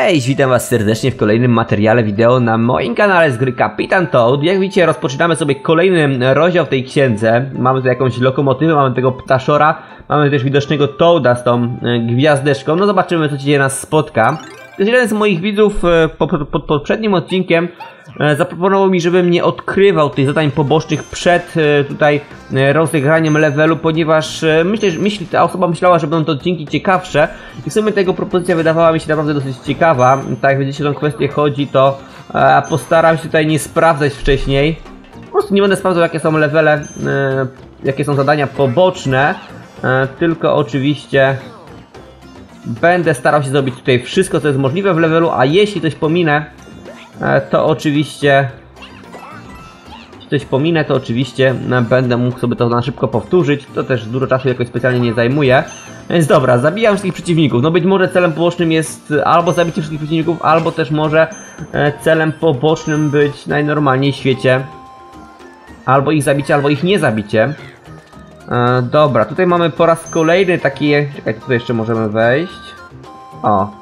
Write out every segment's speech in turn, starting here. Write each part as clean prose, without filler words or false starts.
Cześć, witam was serdecznie w kolejnym materiale wideo na moim kanale z gry Kapitan Toad. Jak widzicie, rozpoczynamy sobie kolejny rozdział w tej księdze. Mamy tu jakąś lokomotywę, mamy tego ptaszora, mamy też widocznego Toada z tą gwiazdeczką. No zobaczymy, co dzisiaj nas spotka. Też jeden z moich widzów pod poprzednim odcinkiem zaproponował mi, żebym nie odkrywał tych zadań pobocznych przed tutaj rozegraniem levelu, ponieważ ta osoba myślała, że będą to odcinki ciekawsze i w sumie tego propozycja wydawała mi się naprawdę dosyć ciekawa. Tak jak widzicie, o tą kwestię chodzi, to postaram się tutaj nie sprawdzać wcześniej. Po prostu nie będę sprawdzał, jakie są levele, jakie są zadania poboczne, tylko oczywiście będę starał się zrobić tutaj wszystko, co jest możliwe w levelu, a jeśli coś pominę, to oczywiście będę mógł sobie to na szybko powtórzyć. To też dużo czasu jakoś specjalnie nie zajmuje. Więc dobra, zabijam wszystkich przeciwników. No być może celem pobocznym jest albo zabicie wszystkich przeciwników, albo też może celem pobocznym być najnormalniej w świecie albo ich zabicie, albo ich nie zabicie. Dobra, tutaj mamy po raz kolejny takie... Czekajcie, tutaj jeszcze możemy wejść. O.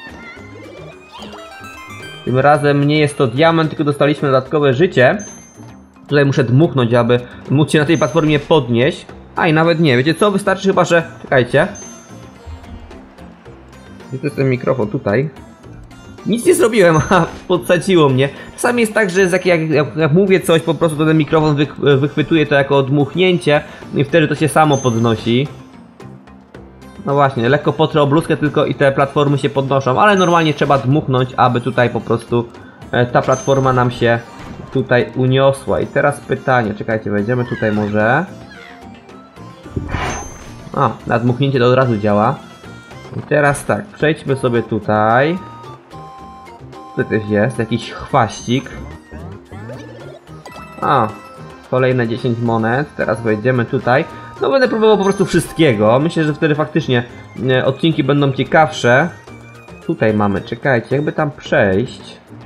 Tym razem nie jest to diament, tylko dostaliśmy dodatkowe życie. Tutaj muszę dmuchnąć, aby móc się na tej platformie podnieść. A i nawet nie, wiecie co? Wystarczy chyba, że... Czekajcie. Gdzie to jest ten mikrofon? Tutaj. Nic nie zrobiłem, a podsadziło mnie. Czasami jest tak, że jak mówię coś, po prostu to ten mikrofon wychwytuje to jako dmuchnięcie i wtedy to się samo podnosi. No właśnie, lekko potrę o bluzkę tylko i te platformy się podnoszą, ale normalnie trzeba dmuchnąć, aby tutaj po prostu ta platforma nam się tutaj uniosła. I teraz pytanie, czekajcie, wejdziemy tutaj może. A, na dmuchnięcie to od razu działa. I teraz tak, przejdźmy sobie tutaj. Tutaj też jest jakiś chwaścik. A, kolejne 10 monet. Teraz wejdziemy tutaj. No będę próbował po prostu wszystkiego. Myślę, że wtedy faktycznie odcinki będą ciekawsze. Tutaj mamy, czekajcie, jakby tam przejść.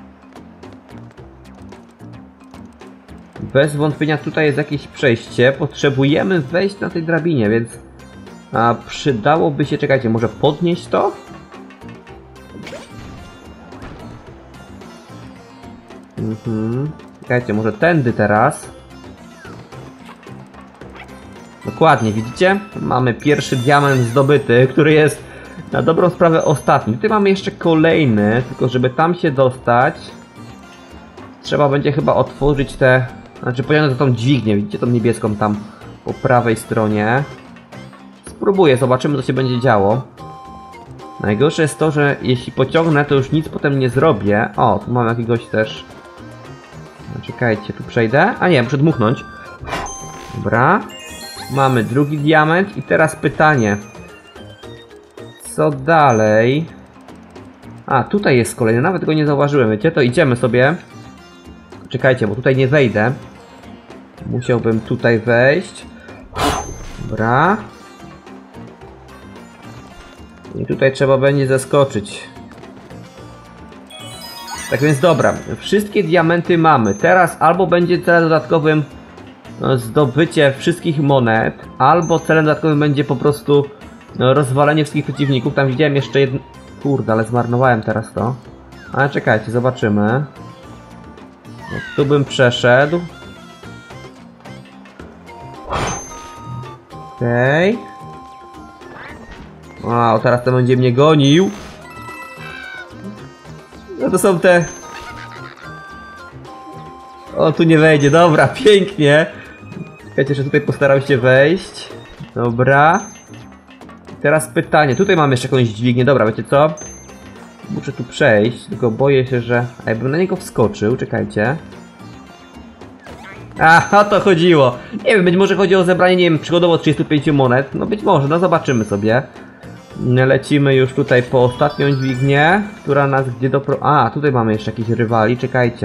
Bez wątpienia tutaj jest jakieś przejście. Potrzebujemy wejść na tej drabinie, więc przydałoby się, czekajcie, może podnieść to? Czekajcie, może tędy teraz. Dokładnie, widzicie? Mamy pierwszy diament zdobyty, który jest na dobrą sprawę ostatni. Tutaj mamy jeszcze kolejny, tylko żeby tam się dostać, trzeba będzie chyba otworzyć te... Znaczy pociągnąć tą dźwignię, widzicie tą niebieską tam po prawej stronie. Spróbuję, zobaczymy, co się będzie działo. Najgorsze jest to, że jeśli pociągnę, to już nic potem nie zrobię. O, tu mam jakiegoś też... Czekajcie, tu przejdę. A nie, muszę dmuchnąć. Dobra. Mamy drugi diament i teraz pytanie. Co dalej? A, tutaj jest kolejny, nawet go nie zauważyłem, wiecie? To idziemy sobie. Czekajcie, bo tutaj nie wejdę. Musiałbym tutaj wejść. Dobra. I tutaj trzeba będzie zaskoczyć. Tak więc dobra, wszystkie diamenty mamy. Teraz albo będzie celem dodatkowym zdobycie wszystkich monet, albo celem dodatkowym będzie po prostu rozwalenie wszystkich przeciwników. Tam widziałem jeszcze jedno... Kurde, ale zmarnowałem teraz to. Ale czekajcie, zobaczymy. No, tu bym przeszedł. Okej. Wow, teraz to będzie mnie gonił. No to są te... O, tu nie wejdzie, dobra, pięknie. Czekajcie, że tutaj postaram się wejść. Dobra. Teraz pytanie, tutaj mamy jeszcze jakąś dźwignię, dobra, wiecie co? Muszę tu przejść, tylko boję się, że... A jakbym na niego wskoczył, czekajcie. A, o to chodziło. Nie wiem, być może chodzi o zebranie, nie wiem, przygodowo 35 monet. No być może, no zobaczymy sobie. Lecimy już tutaj po ostatnią dźwignię, która nas gdzie A, tutaj mamy jeszcze jakichś rywali, czekajcie.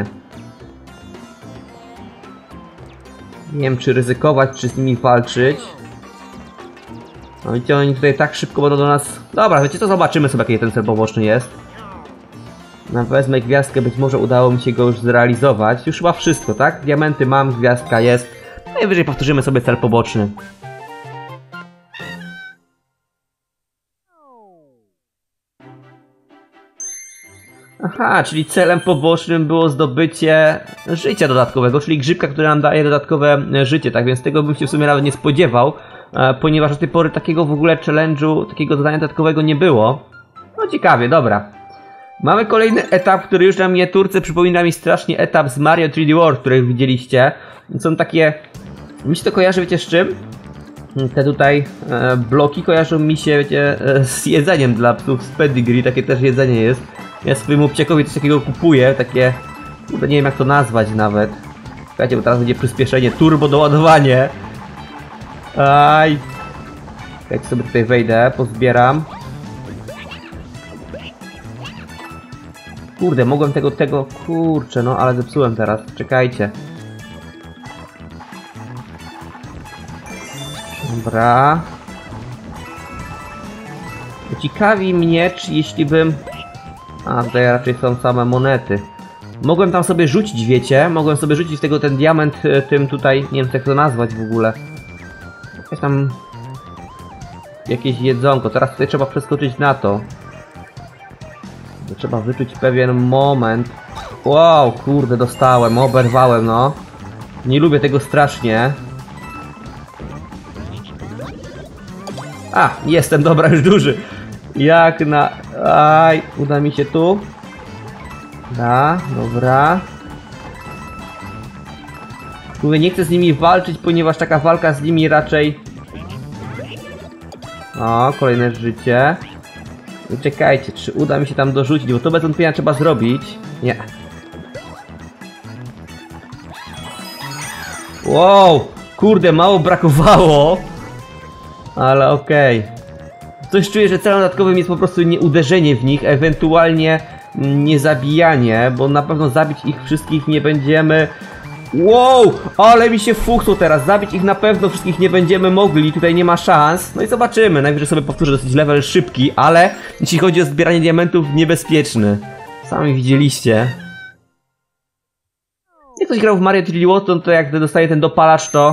Nie wiem, czy ryzykować, czy z nimi walczyć. No widzicie, oni tutaj tak szybko będą do nas... Dobra, wiecie co, zobaczymy sobie, jaki ten cel poboczny jest. No, wezmę gwiazdkę, być może udało mi się go już zrealizować. Już chyba wszystko, tak? Diamenty mam, gwiazdka jest. Najwyżej powtórzymy sobie cel poboczny. Aha, czyli celem pobocznym było zdobycie życia dodatkowego, czyli grzybka, która nam daje dodatkowe życie, tak więc tego bym się w sumie nawet nie spodziewał, ponieważ do tej pory takiego w ogóle challenge'u, takiego zadania dodatkowego nie było. No ciekawie, dobra. Mamy kolejny etap, który już na miniaturce przypomina mi strasznie etap z Mario 3D World, który widzieliście. Są takie... Mi się to kojarzy, wiecie, z czym? Te tutaj bloki kojarzą mi się, wiecie, z jedzeniem dla psów z pedigree, takie też jedzenie jest. Ja swojemu psiakowi coś takiego kupuję, takie... Nie wiem jak to nazwać nawet. Słuchajcie, bo teraz będzie przyspieszenie, turbo doładowanie. Aj. Słuchajcie, sobie tutaj wejdę, pozbieram. Kurde, mogłem tego, kurczę, no ale zepsułem teraz, czekajcie. Dobra. Ciekawi mnie, czy jeśli bym... A, tutaj raczej są same monety. Mogłem tam sobie rzucić, wiecie? Mogłem sobie rzucić z tego ten diament tym tutaj, nie wiem jak to nazwać w ogóle. Jakieś tam... Jakieś jedzonko, teraz tutaj trzeba przeskoczyć na to. Trzeba wyczuć pewien moment. Wow, kurde, dostałem, oberwałem, no. Nie lubię tego strasznie. A, jestem, dobra, już duży. Jak na... Aj, uda mi się tu. Da, dobra. Mówię, nie chcę z nimi walczyć, ponieważ taka walka z nimi raczej... O, kolejne życie. I czekajcie, czy uda mi się tam dorzucić, bo to bez wątpienia trzeba zrobić. Nie. Wow, kurde, mało brakowało. Ale okej. Coś czuję, że celem dodatkowym jest po prostu nie uderzenie w nich, ewentualnie nie zabijanie, bo na pewno zabić ich wszystkich nie będziemy. Wow, ale mi się fuchsło teraz, zabić ich na pewno wszystkich nie będziemy mogli, tutaj nie ma szans. No i zobaczymy, najwyżej sobie powtórzę, dosyć level szybki, ale jeśli chodzi o zbieranie diamentów, niebezpieczny. Sami widzieliście. Jak ktoś grał w Mario 3D World, to jak dostaje ten dopalacz, to...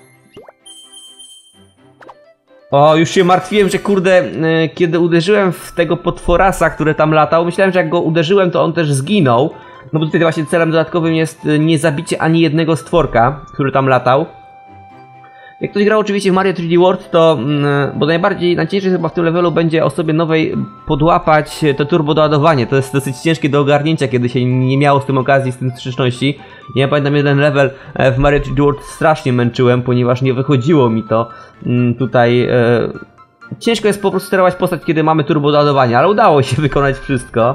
O, już się martwiłem, że kurde, kiedy uderzyłem w tego potworasa, który tam latał, myślałem, że jak go uderzyłem, to on też zginął. No bo tutaj właśnie celem dodatkowym jest nie zabicie ani jednego stworka, który tam latał. Jak ktoś grał oczywiście w Mario 3D World, to... bo najciężej chyba w tym levelu będzie osobie nowej podłapać to turbo doładowanie. To jest dosyć ciężkie do ogarnięcia, kiedy się nie miało z tym okazji, z tym styczności. Ja pamiętam jeden level w Mario 3D World strasznie męczyłem, ponieważ nie wychodziło mi to tutaj... Ciężko jest po prostu sterować postać, kiedy mamy turbo doładowanie, ale udało się wykonać wszystko.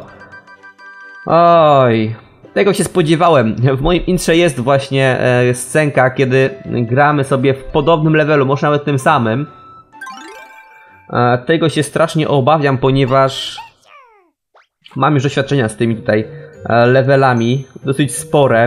Oj, tego się spodziewałem. W moim intrze jest właśnie scenka, kiedy gramy sobie w podobnym levelu, może nawet tym samym. Tego się strasznie obawiam, ponieważ mam już doświadczenia z tymi tutaj levelami, dosyć spore.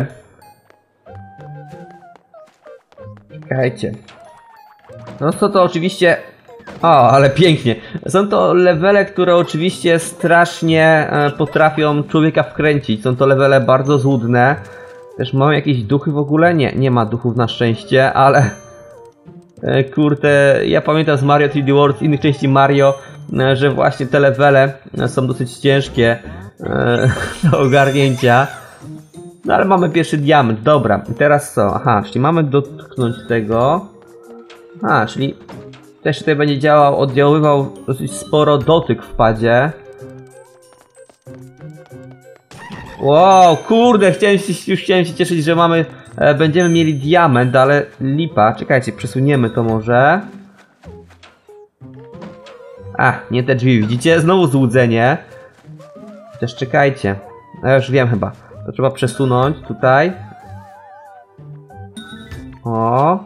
Czekajcie. No to oczywiście... O, ale pięknie. Są to levele, które oczywiście strasznie potrafią człowieka wkręcić. Są to levele bardzo złudne. Też mają jakieś duchy w ogóle? Nie, nie ma duchów na szczęście, ale... Kurde, ja pamiętam z Mario 3D World, z innych części Mario, że właśnie te levele są dosyć ciężkie do ogarnięcia. No ale mamy pierwszy diament, dobra. I teraz co? Aha, czyli mamy dotknąć tego. A, czyli... Też tutaj będzie oddziaływał dosyć sporo dotyk w padzie. Wow, kurde, już chciałem się cieszyć, że będziemy mieli diament, ale lipa. Czekajcie, przesuniemy to może. Nie te drzwi, widzicie? Znowu złudzenie. Też czekajcie. Ja już wiem chyba. To trzeba przesunąć tutaj. O.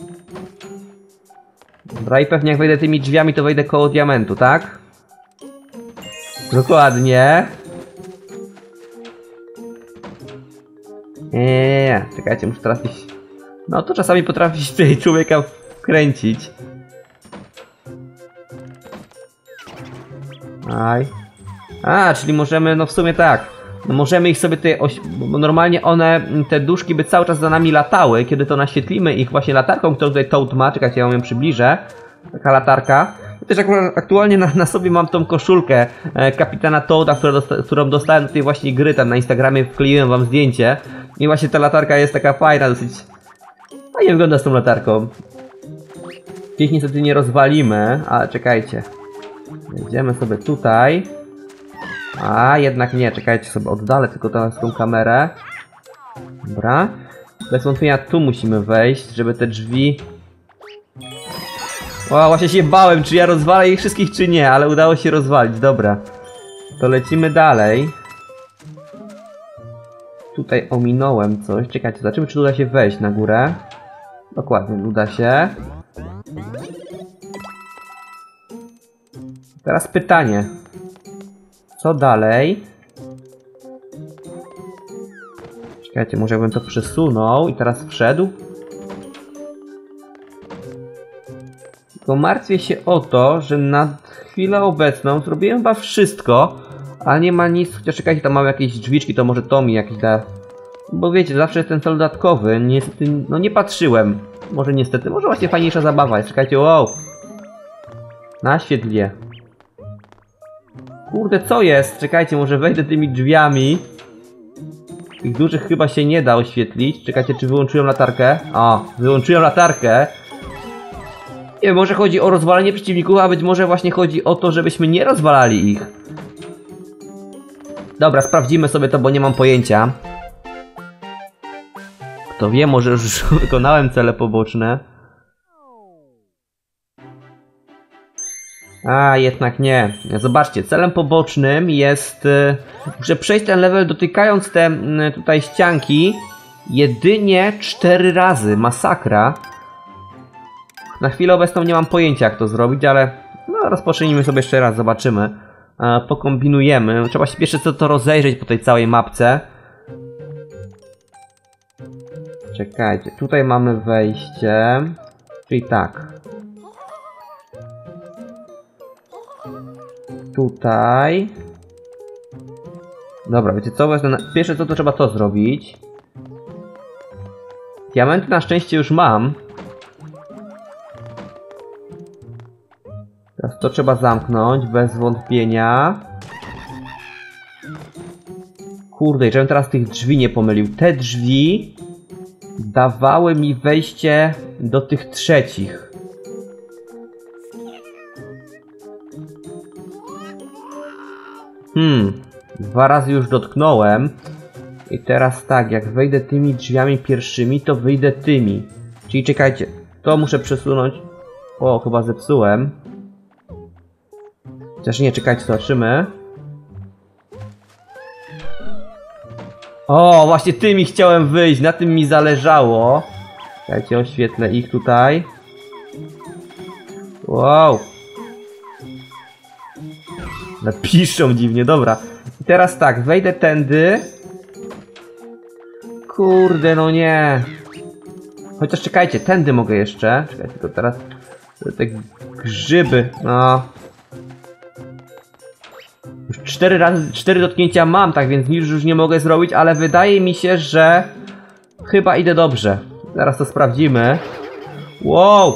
Dobra, i pewnie jak wejdę tymi drzwiami, to wejdę koło diamentu, tak? Dokładnie. Nie, czekajcie, muszę trafić. No to czasami potrafi się tutaj człowieka wkręcić. Aj. Czyli możemy, no w sumie tak. No możemy ich sobie tutaj, bo normalnie te duszki by cały czas za nami latały, kiedy to naświetlimy ich właśnie latarką, którą tutaj Toad ma. Czekajcie, ja ją przybliżę. Taka latarka. Też aktualnie na sobie mam tą koszulkę Kapitana Toada, którą dostałem do tej właśnie gry, tam na Instagramie wkleiłem wam zdjęcie. I właśnie ta latarka jest taka fajna, dosyć fajnie wygląda z tą latarką. Ich niestety nie rozwalimy, ale czekajcie. Wejdziemy sobie tutaj. A jednak nie, czekajcie, sobie oddalę tylko teraz tą kamerę. Dobra. Bez wątpienia tu musimy wejść, żeby te drzwi... O, właśnie się bałem, czy ja rozwalę ich wszystkich, czy nie, ale udało się rozwalić, dobra. To lecimy dalej. Tutaj ominąłem coś, czekajcie, zobaczymy, czy uda się wejść na górę. Dokładnie, uda się. Teraz pytanie. Co dalej? Czekajcie, może bym to przesunął i teraz wszedł? Tylko martwię się o to, że na chwilę obecną zrobiłem chyba wszystko, ale nie ma nic, chociaż czekajcie, tam mam jakieś drzwiczki, to może to mi jakieś da... Bo wiecie, zawsze jest ten cel dodatkowy, niestety, no nie patrzyłem. Może niestety, może właśnie fajniejsza zabawa jest, czekajcie, wow! Na świetlie. Kurde, co jest? Czekajcie, może wejdę tymi drzwiami. Tych dużych chyba się nie da oświetlić. Czekajcie, czy wyłączyłem latarkę? O, wyłączyłem latarkę. Nie wiem, może chodzi o rozwalenie przeciwników, a być może właśnie chodzi o to, żebyśmy nie rozwalali ich. Dobra, sprawdzimy sobie to, bo nie mam pojęcia. Kto wie, może już wykonałem cele poboczne. A, jednak nie. Zobaczcie, celem pobocznym jest, że przejść ten level dotykając te tutaj ścianki jedynie 4 razy. Masakra. Na chwilę obecną nie mam pojęcia, jak to zrobić, ale no, rozpocznijmy sobie jeszcze raz, zobaczymy. Pokombinujemy. Trzeba się pierwsze co to rozejrzeć po tej całej mapce. Czekajcie, tutaj mamy wejście. Czyli tak. Tutaj. Dobra, wiecie co? Pierwsze co to trzeba to zrobić. Diamenty na szczęście już mam. Teraz to trzeba zamknąć, bez wątpienia. Kurde, żebym teraz tych drzwi nie pomylił. Te drzwi dawały mi wejście do tych trzecich. Dwa razy już dotknąłem. I teraz tak, jak wejdę tymi drzwiami pierwszymi, to wyjdę tymi. Czyli czekajcie, to muszę przesunąć. O, chyba zepsułem. Chociaż nie, czekajcie, zobaczymy. O, właśnie tymi chciałem wyjść, na tym mi zależało. Czekajcie, oświetlę ich tutaj. Wow. Piszą dziwnie, dobra. I teraz tak, wejdę tędy. Kurde, no nie. Chociaż czekajcie, tędy mogę jeszcze. Czekajcie, tylko teraz te grzyby, no. Już 4 dotknięcia mam, tak więc nic już nie mogę zrobić, ale wydaje mi się, że chyba idę dobrze. Zaraz to sprawdzimy. Wow!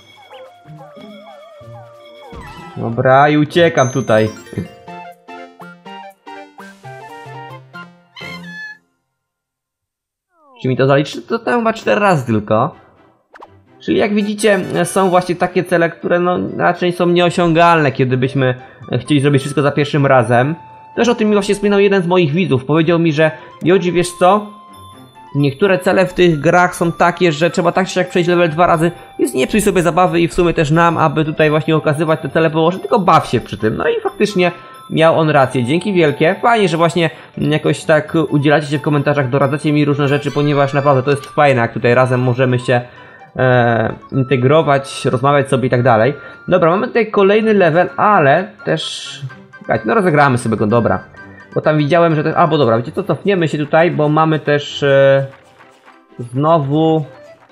Dobra, i uciekam tutaj. Czy mi to zaliczy? To tam chyba 4 razy tylko. Czyli jak widzicie, są właśnie takie cele, które no raczej są nieosiągalne, kiedy byśmy chcieli zrobić wszystko za pierwszym razem. Też o tym mi właśnie wspominał jeden z moich widzów. Powiedział mi, że Jodzi, wiesz co? Niektóre cele w tych grach są takie, że trzeba tak czy jak przejść level 2 razy, więc nie psuj sobie zabawy i w sumie też nam, aby tutaj właśnie okazywać te cele położone, tylko baw się przy tym. No i faktycznie miał on rację. Dzięki wielkie. Fajnie, że właśnie jakoś tak udzielacie się w komentarzach, doradzacie mi różne rzeczy, ponieważ naprawdę to jest fajne, jak tutaj razem możemy się integrować, rozmawiać sobie i tak dalej. Dobra, mamy tutaj kolejny level, ale też... Słuchajcie, no rozegramy sobie go, dobra. Bo tam widziałem, że... Albo dobra, wiecie co, cofniemy się tutaj, bo mamy też znowu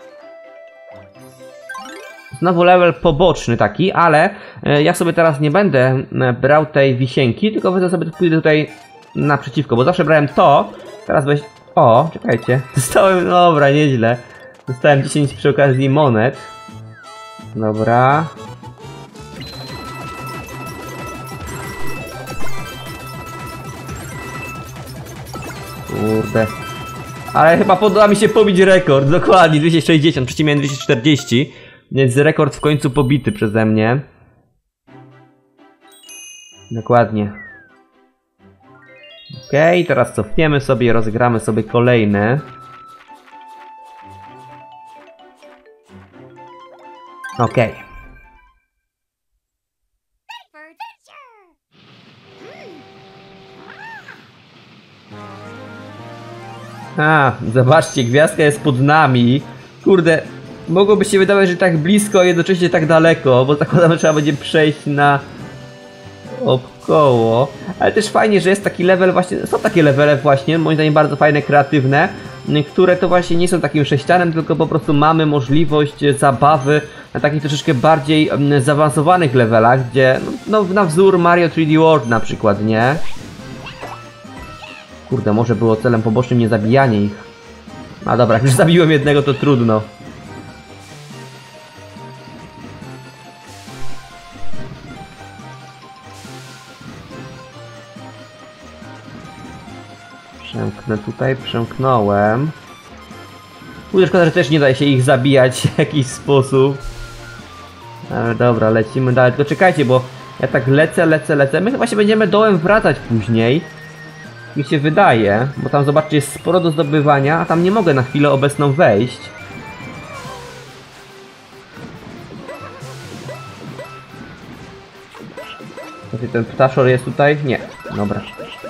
level poboczny taki, ale ja sobie teraz nie będę brał tej wisienki, tylko wezmę sobie, pójdę tutaj naprzeciwko, bo zawsze brałem to. Teraz weź... O, czekajcie. Dostałem... Dobra, nieźle. Dostałem 10 przy okazji monet. Dobra. Kurde. Ale chyba podoba mi się pobić rekord, dokładnie, 260, przecież miałem 240. Więc rekord w końcu pobity przeze mnie. Dokładnie. Okej, teraz cofniemy sobie, rozgramy sobie kolejny. Okej. A, zobaczcie, gwiazdka jest pod nami. Kurde, mogłoby się wydawać, że tak blisko, a jednocześnie tak daleko, bo zakładam, że trzeba będzie przejść na obkoło. Ale też fajnie, że jest taki level właśnie, są takie levele właśnie, moim zdaniem bardzo fajne, kreatywne, które to właśnie nie są takim sześcianem, tylko po prostu mamy możliwość zabawy na takich troszeczkę bardziej zaawansowanych levelach, gdzie, no na wzór Mario 3D World na przykład, nie? Kurde, może było celem pobocznym nie zabijanie ich. A dobra, jak już zabiłem jednego, to trudno. Przemknę tutaj, przemknąłem. Kurde, szkoda, że też nie da się ich zabijać w jakiś sposób. Ale dobra, lecimy dalej. Tylko czekajcie, bo ja tak lecę. My chyba się będziemy dołem wracać później. Mi się wydaje, bo tam zobaczcie, jest sporo do zdobywania, a tam nie mogę na chwilę obecną wejść. Czy ten ptaszor jest tutaj? Nie. Dobra.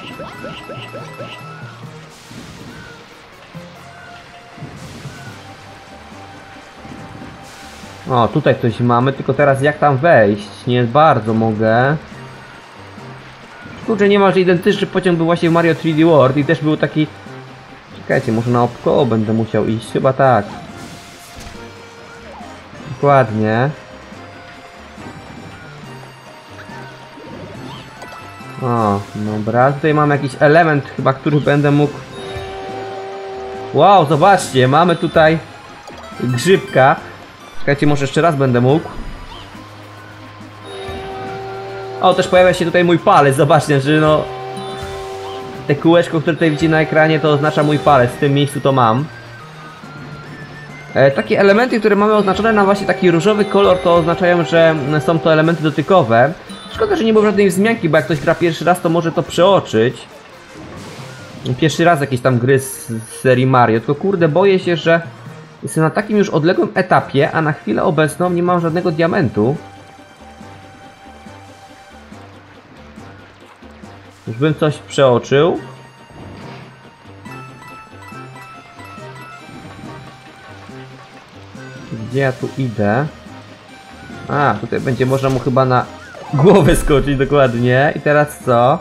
O, tutaj coś mamy, tylko teraz jak tam wejść? Nie bardzo mogę. Kurczę, niemalże identyczny pociąg był właśnie w Mario 3D World i też był taki... Czekajcie, może na obkoło będę musiał iść, chyba tak. Dokładnie. O, dobra, tutaj mam jakiś element chyba, który będę mógł... Wow, zobaczcie, mamy tutaj grzybka. Czekajcie, może jeszcze raz będę mógł. O, też pojawia się tutaj mój palec, zobaczcie, że no... Te kółeczko, które tutaj widzicie na ekranie, to oznacza mój palec, w tym miejscu to mam. Takie elementy, które mamy oznaczone na właśnie taki różowy kolor, to oznaczają, że są to elementy dotykowe. Szkoda, że nie było żadnej wzmianki, bo jak ktoś gra pierwszy raz, to może to przeoczyć. Pierwszy raz jakieś tam gry z serii Mario, tylko kurde, boję się, że jestem na takim już odległym etapie, a na chwilę obecną nie mam żadnego diamentu. Już bym coś przeoczył. Gdzie ja tu idę? A, tutaj będzie można mu chyba na głowę skoczyć, dokładnie. I teraz co?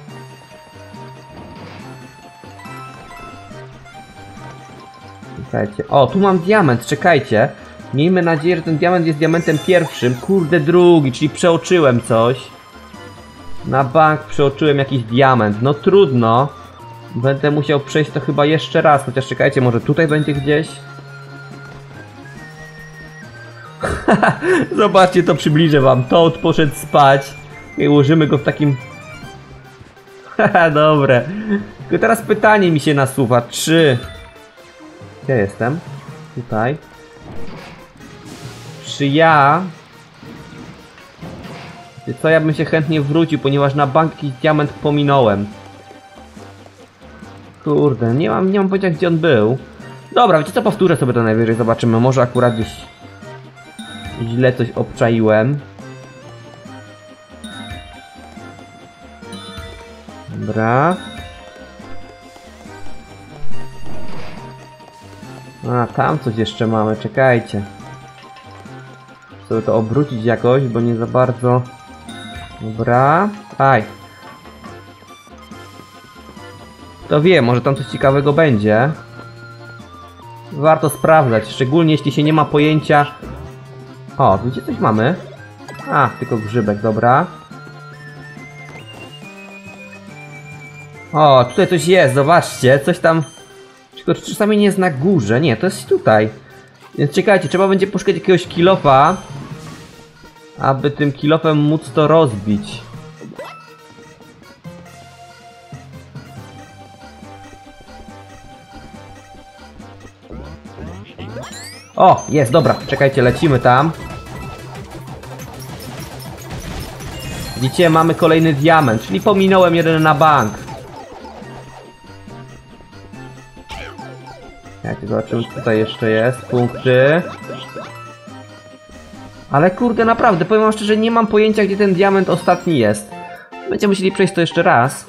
Czekajcie. O, tu mam diament, czekajcie. Miejmy nadzieję, że ten diament jest diamentem pierwszym. Kurde, drugi, czyli przeoczyłem coś. Na bank przeoczyłem jakiś diament. No trudno. Będę musiał przejść to chyba jeszcze raz. Chociaż czekajcie, może tutaj będzie gdzieś? Zobaczcie, to przybliżę wam. Toad poszedł spać. I ułożymy go w takim... Haha, dobre. Tylko teraz pytanie mi się nasuwa. Czy... Gdzie jestem? Tutaj. Czy ja... Co, ja bym się chętnie wrócił, ponieważ na bank jakiś diament pominąłem. Kurde, nie mam pojęcia, gdzie on był. Dobra, wiecie co, powtórzę sobie to najwyżej, zobaczymy. Może akurat gdzieś źle coś obczaiłem. Dobra. A, tam coś jeszcze mamy, czekajcie. Muszę sobie to obrócić jakoś, bo nie za bardzo... Dobra. Aj. Kto wie, może tam coś ciekawego będzie. Warto sprawdzać, szczególnie jeśli się nie ma pojęcia... O, gdzie coś mamy? A, tylko grzybek, dobra. O, tutaj coś jest, zobaczcie, coś tam... Tylko czasami nie jest na górze, nie, to jest tutaj. Więc czekajcie, trzeba będzie poszukać jakiegoś kilofa, aby tym kilofem móc to rozbić. O, jest, dobra, czekajcie, lecimy tam. Widzicie, mamy kolejny diament, czyli pominąłem jeden na bank. Jak zobaczymy, co tutaj jeszcze jest, punkty. Ale kurde, naprawdę, powiem wam szczerze, nie mam pojęcia, gdzie ten diament ostatni jest. Będziemy musieli przejść to jeszcze raz.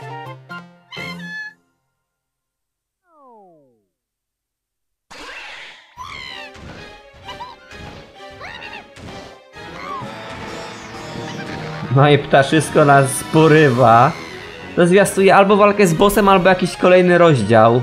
No i ptaszysko nas porywa. To zwiastuje albo walkę z bossem, albo jakiś kolejny rozdział.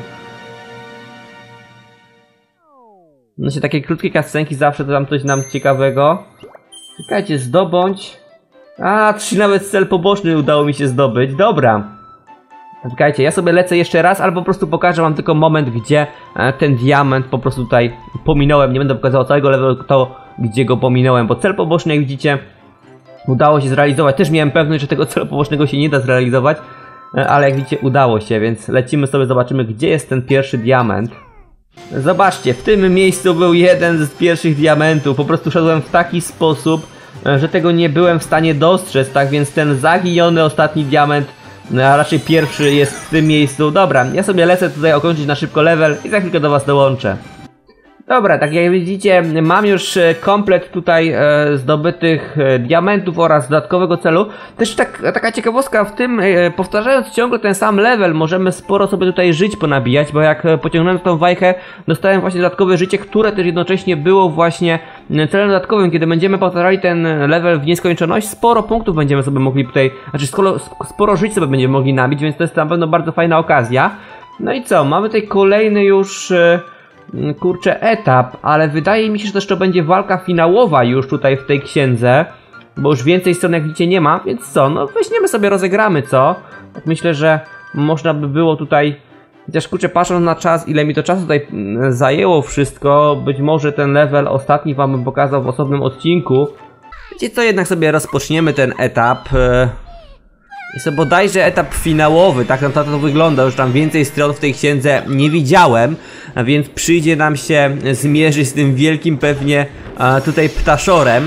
No się takie krótkie cutscenki zawsze to tam coś nam ciekawego. Czekajcie, zdobądź. A, 3 nawet cel poboczny udało mi się zdobyć. Dobra. Czekajcie, ja sobie lecę jeszcze raz, albo po prostu pokażę wam tylko moment, gdzie ten diament po prostu tutaj pominąłem. Nie będę pokazywał całego levelu, to gdzie go pominąłem, bo cel poboczny, jak widzicie, udało się zrealizować. Też miałem pewność, że tego celu pobocznego się nie da zrealizować, ale jak widzicie, udało się, więc lecimy sobie, zobaczymy, gdzie jest ten pierwszy diament. Zobaczcie, w tym miejscu był jeden z pierwszych diamentów. Po prostu szedłem w taki sposób, że tego nie byłem w stanie dostrzec, tak więc ten zaginiony ostatni diament, a raczej pierwszy, jest w tym miejscu. Dobra, ja sobie lecę tutaj okończyć na szybko level i za chwilkę do was dołączę. Dobra, tak jak widzicie, mam już komplet tutaj zdobytych diamentów oraz dodatkowego celu. Też taka ciekawostka w tym, powtarzając ciągle ten sam level, możemy sporo sobie tutaj żyć ponabijać, bo jak pociągnąłem tą wajchę, dostałem właśnie dodatkowe życie, które też jednocześnie było właśnie celem dodatkowym. Kiedy będziemy powtarzali ten level w nieskończoność, sporo punktów będziemy sobie mogli tutaj, znaczy sporo żyć sobie będziemy mogli nabić, więc to jest na pewno bardzo fajna okazja. No i co, mamy tutaj kolejny już... kurczę, etap, ale wydaje mi się, że też to będzie walka finałowa już tutaj w tej księdze, bo już więcej stron jak widzicie nie ma, więc co, no weźmiemy sobie, rozegramy, co? Tak myślę, że można by było tutaj, chociaż kurczę, patrząc na czas, ile mi to czasu tutaj zajęło wszystko, być może ten level ostatni wam bym pokazał w osobnym odcinku. Wiecie co, jednak sobie rozpoczniemy ten etap. Jest to bodajże etap finałowy, tak naprawdę to wygląda, już tam więcej stron w tej księdze nie widziałem, a więc przyjdzie nam się zmierzyć z tym wielkim pewnie tutaj ptaszorem.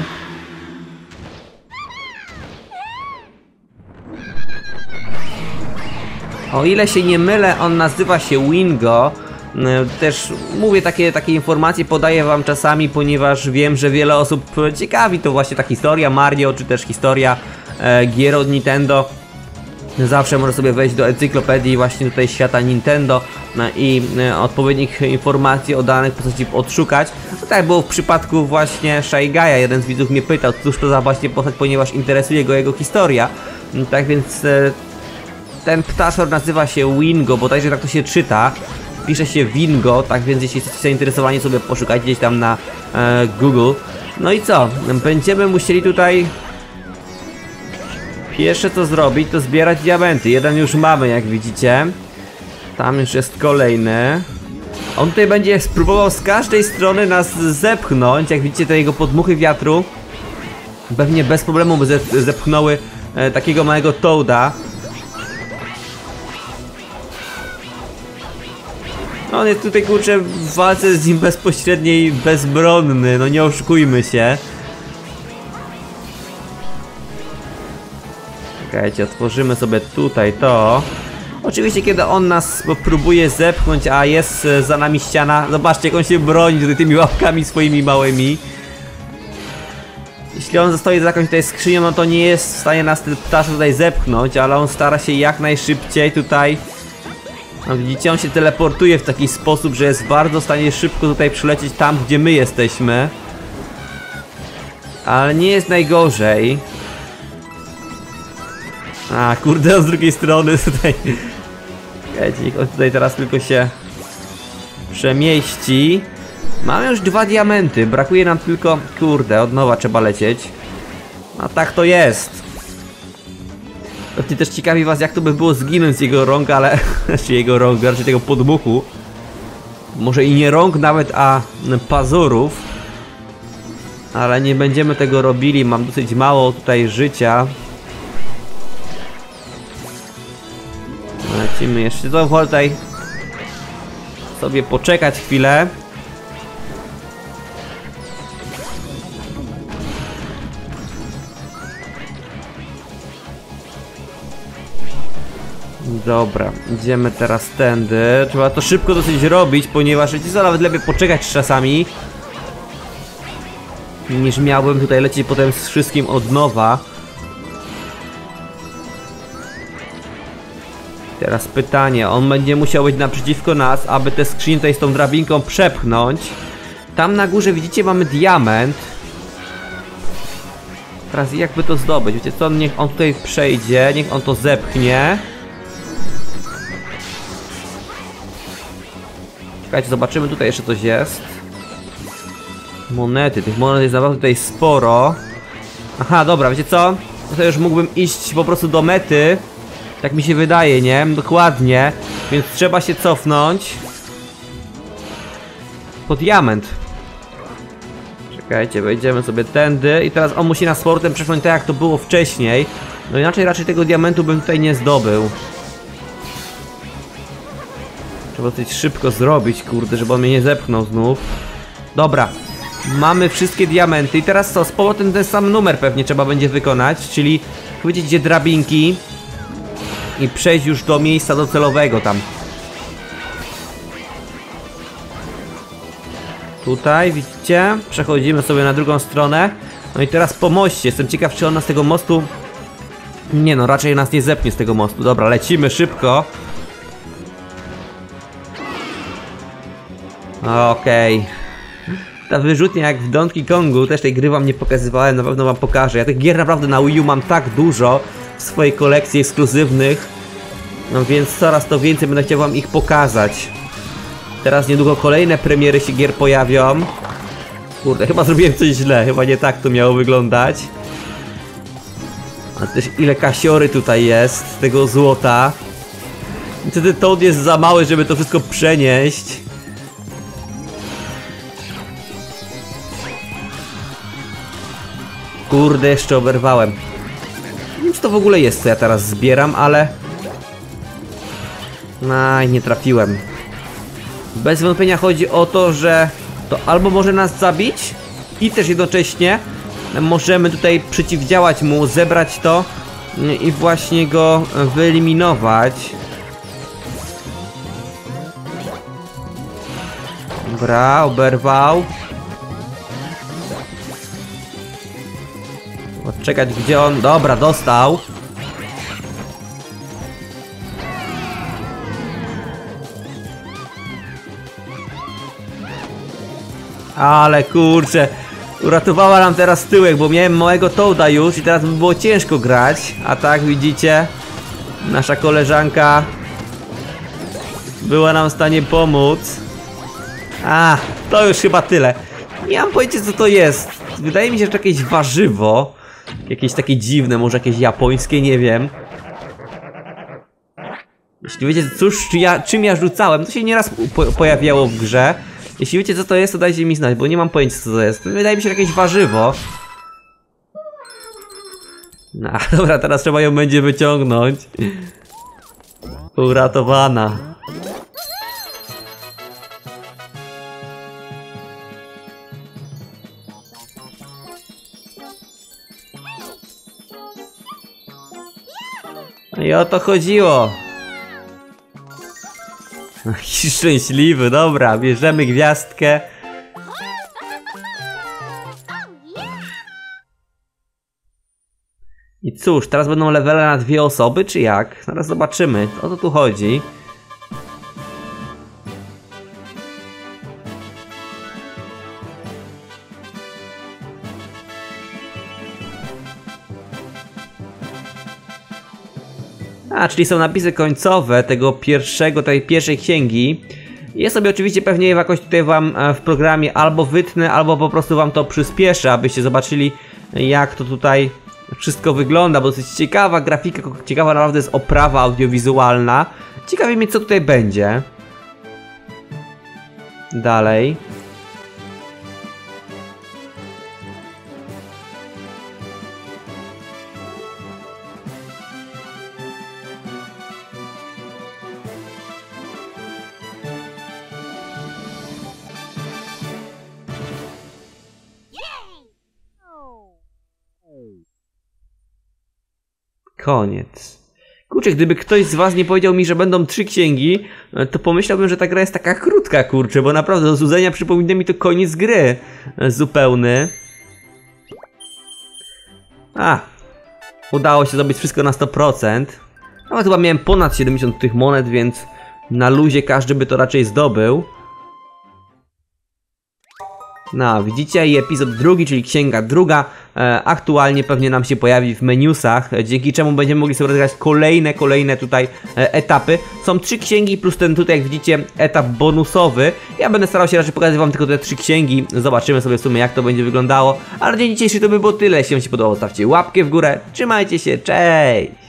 O ile się nie mylę, on nazywa się Wingo. Też mówię, takie informacje podaję wam czasami, ponieważ wiem, że wiele osób ciekawi to właśnie ta historia Mario, czy też historia gier od Nintendo. Zawsze można sobie wejść do encyklopedii właśnie tutaj świata Nintendo i odpowiednich informacji o danych postaci odszukać. No tak było w przypadku właśnie Shy Guy'a. Jeden z widzów mnie pytał, cóż to za właśnie postać, ponieważ interesuje go jego historia. Tak więc ten ptaszor nazywa się Wingo, bo także tak to się czyta. Pisze się Wingo, tak więc jeśli jesteście zainteresowani, sobie poszukajcie gdzieś tam na Google. No i co? Będziemy musieli tutaj... Pierwsze co zrobić, to zbierać diamenty. Jeden już mamy, jak widzicie. Tam już jest kolejny. On tutaj będzie spróbował z każdej strony nas zepchnąć. Jak widzicie, te jego podmuchy wiatru pewnie bez problemu by zepchnęły takiego małego Toada. On jest tutaj, kurczę, w walce z nim bezpośredniej bezbronny. No nie oszukujmy się. Czekajcie, otworzymy sobie tutaj to. Oczywiście kiedy on nas próbuje zepchnąć, a jest za nami ściana, zobaczcie jak on się broni tutaj tymi łapkami swoimi małymi. Jeśli on zostaje za jakąś tutaj skrzynią, no to nie jest w stanie nas ten ptaszek tutaj zepchnąć, ale on stara się jak najszybciej tutaj. No widzicie, on się teleportuje w taki sposób, że jest bardzo w stanie szybko tutaj przylecieć tam, gdzie my jesteśmy. Ale nie jest najgorzej. A kurde, z drugiej strony tutaj. Wiecie, on tutaj teraz tylko się przemieści. Mamy już 2 diamenty, brakuje nam tylko... Kurde, od nowa trzeba lecieć. A tak to jest. Pewnie też ciekawi was, jak to by było zginąć z jego rąk, ale... Znaczy jego rąk, raczej tego podmuchu. Może i nie rąk nawet, a pazurów. Ale nie będziemy tego robili, mam dosyć mało tutaj życia. Lecimy jeszcze, to woltaj sobie poczekać chwilę. Dobra, idziemy teraz tędy. Trzeba to szybko dosyć robić, ponieważ wiecie co, nawet lepiej poczekać czasami, niż miałbym tutaj lecieć potem z wszystkim od nowa. Teraz pytanie, on będzie musiał być naprzeciwko nas, aby te skrzynie tutaj z tą drabinką przepchnąć. Tam na górze widzicie, mamy diament. Teraz jakby to zdobyć? Wiecie co, niech on tutaj przejdzie, niech on to zepchnie. Czekajcie, zobaczymy, tutaj jeszcze coś jest. Monety, tych monet jest naprawdę tutaj sporo. Aha, dobra, wiecie co? To już mógłbym iść po prostu do mety. Tak mi się wydaje, nie? Dokładnie. Więc trzeba się cofnąć po diament. Czekajcie, wejdziemy sobie tędy. I teraz on musi nas z powrotem przepchnąć tak, jak to było wcześniej. No inaczej raczej tego diamentu bym tutaj nie zdobył. Trzeba dosyć szybko zrobić, kurde, żeby on mnie nie zepchnął znów. Dobra. Mamy wszystkie diamenty. I teraz co? Z powrotem ten sam numer pewnie trzeba będzie wykonać. Czyli chwycić gdzie drabinki i przejść już do miejsca docelowego tam. Tutaj, widzicie? Przechodzimy sobie na drugą stronę. No i teraz po moście. Jestem ciekaw, czy on nas z tego mostu... Nie no, raczej nas nie zepnie z tego mostu. Dobra, lecimy szybko. Okej. Ta wyrzutnia jak w Donkey Kongu, też tej gry wam nie pokazywałem, na pewno wam pokażę. Ja tych gier naprawdę na Wii U mam tak dużo w swojej kolekcji ekskluzywnych. No więc coraz to więcej będę chciał wam ich pokazać. Teraz niedługo kolejne premiery się gier pojawią. Kurde, chyba zrobiłem coś źle, chyba nie tak to miało wyglądać. A też ile kasiory tutaj jest, tego złota. Niestety Toad jest za mały, żeby to wszystko przenieść. Kurde, jeszcze oberwałem. Nie wiem, czy to w ogóle jest, co ja teraz zbieram, ale... Aj, nie trafiłem. Bez wątpienia chodzi o to, że to albo może nas zabić i też jednocześnie możemy tutaj przeciwdziałać mu, zebrać to i właśnie go wyeliminować. Dobra, oberwał. Odczekać, gdzie on... Dobra, dostał. Ale kurczę, uratowała nam teraz tyłek, bo miałem małego Toada już i teraz by było ciężko grać. A tak widzicie, nasza koleżanka była nam w stanie pomóc. A, to już chyba tyle. Nie mam pojęcia, co to jest. Wydaje mi się, że to jakieś warzywo. Jakieś takie dziwne, może jakieś japońskie, nie wiem. Jeśli wiecie, cóż, czym ja rzucałem, to się nieraz pojawiało w grze. Jeśli wiecie, co to jest, to dajcie mi znać, bo nie mam pojęcia, co to jest. Wydaje mi się, że jakieś warzywo. No, dobra, teraz trzeba ją będzie wyciągnąć. Uratowana. No i o to chodziło. Jaki szczęśliwy, dobra, bierzemy gwiazdkę. I cóż, teraz będą levele na 2 osoby, czy jak? Zaraz zobaczymy, o co tu chodzi. A, czyli są napisy końcowe tego tej pierwszej księgi. Ja sobie oczywiście pewnie je jakoś tutaj wam w programie albo wytnę, albo po prostu wam to przyspieszę, abyście zobaczyli, jak to tutaj wszystko wygląda, bo dosyć ciekawa grafika, ciekawa naprawdę jest oprawa audiowizualna. Ciekawie mnie, co tutaj będzie. Dalej. Koniec. Kurczę, gdyby ktoś z was nie powiedział mi, że będą 3 księgi, to pomyślałbym, że ta gra jest taka krótka, kurczę, bo naprawdę do złudzenia przypomina mi to koniec gry zupełny. Udało się zrobić wszystko na 100%. Nawet chyba miałem ponad 70 tych monet, więc na luzie każdy by to raczej zdobył. No, widzicie, i epizod drugi, czyli księga druga, aktualnie pewnie nam się pojawi w menusach, dzięki czemu będziemy mogli sobie rozegrać kolejne tutaj etapy. Są 3 księgi plus ten tutaj, jak widzicie, etap bonusowy. Ja będę starał się raczej pokazać wam tylko te 3 księgi, zobaczymy sobie w sumie, jak to będzie wyglądało. Ale dzień dzisiejszy to by było tyle. Jeśli wam się podobało, stawcie łapkę w górę, trzymajcie się, cześć!